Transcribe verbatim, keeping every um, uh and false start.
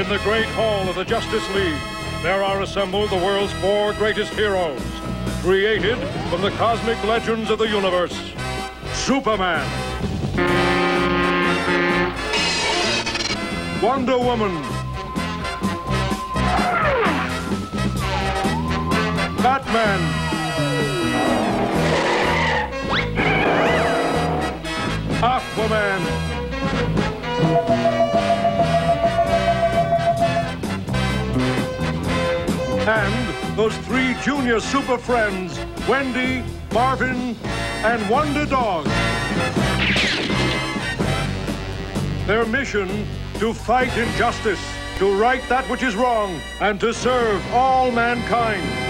In the great hall of the Justice League, there are assembled the world's four greatest heroes, created from the cosmic legends of the universe. Superman, Wonder Woman, Batman, Aquaman, and those three junior super friends, Wendy, Marvin, and Wonderdog. Their mission, to fight injustice, to right that which is wrong, and to serve all mankind.